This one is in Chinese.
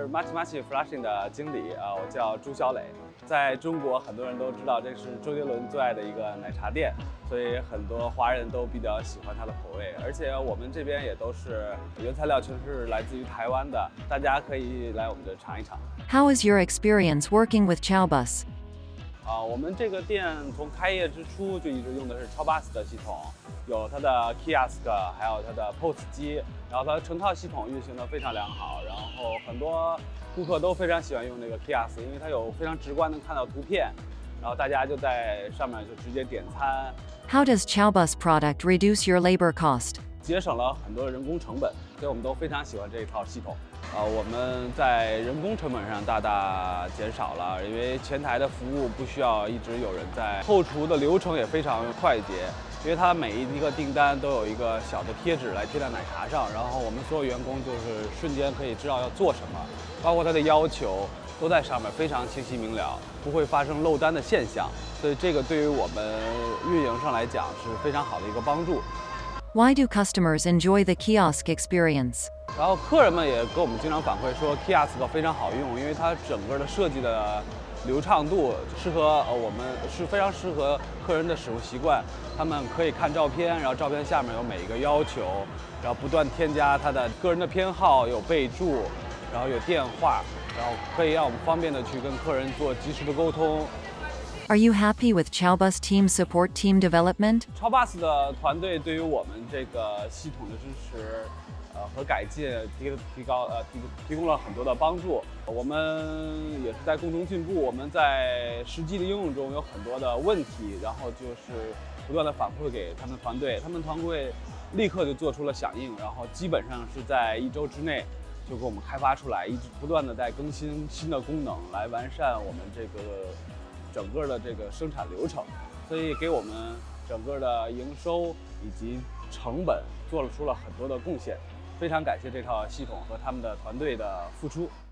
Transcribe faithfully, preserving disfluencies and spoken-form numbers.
Machi Machi Flashing 的经理啊，我叫朱小磊。在中国，很多人都知道这是周杰伦最爱的一个奶茶店，所以很多华人都比较喜欢它的口味。而且我们这边也都是原材料全是来自于台湾的，大家可以来我们这尝一尝。 How is your experience working with Chowbus? 啊，我们这个店从开业之初就一直用的是 Chowbus 的系统，有它的 Kiosk， 还有它的 P O S 机，然后它成套系统运行的非常良好，然后很多顾客都非常喜欢用这个 Kiosk， 因为它有非常直观能看到图片，然后大家就在上面就直接点餐。 How does Chowbus product reduce your labor cost? 节省了很多人工成本，所以我们都非常喜欢这一套系统。呃，我们在人工成本上大大减少了，因为前台的服务不需要一直有人在，后厨的流程也非常快捷，因为它每一个订单都有一个小的贴纸来贴在奶茶上，然后我们所有员工就是瞬间可以知道要做什么，包括它的要求都在上面非常清晰明了，不会发生漏单的现象，所以这个对于我们运营上来讲是非常好的一个帮助。 Why do customers enjoy the kiosk experience? 然后客人们也给我们经常反馈说 Kiosk 非常好用，因为它整个的设计的流畅度适合呃我们是非常适合客人的使用习惯。他们可以看照片，然后照片下面有每一个要求，然后不断添加他的个人的偏好，有备注，然后有电话，然后可以让我们方便的去跟客人做及时的沟通。 Are you happy with Chowbus team support team development? Chowbus 的团队对于我们这个系统的支持，呃和改进提提高呃提提供了很多的帮助。我们也是在共同进步，我们在实际的应用中有很多的问题，然后就是不断的反馈给他们团队，他们团队立刻就做出了响应，然后基本上是在一周之内就给我们开发出来，一直不断的在更新新的功能来完善我们这个整个的这个生产流程，所以给我们整个的营收以及成本做了出了很多的贡献，非常感谢这套系统和他们的团队的付出。